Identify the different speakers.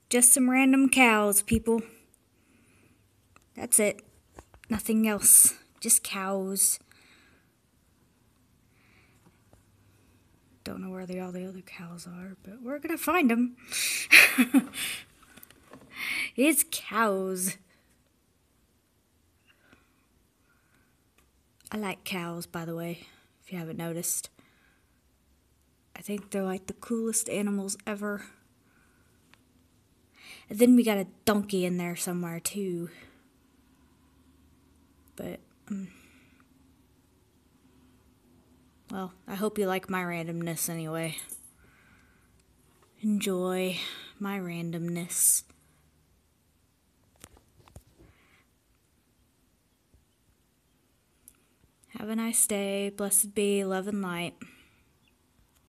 Speaker 1: Just some random cows, people. That's it. Nothing else. Just cows. Don't know where all the other cows are, but we're gonna find them. It's cows. I like cows, by the way, if you haven't noticed. I think they're like the coolest animals ever. And then we got a donkey in there somewhere too. But, well, I hope you like my randomness anyway. Enjoy my randomness. Have a nice day. Blessed be love and light.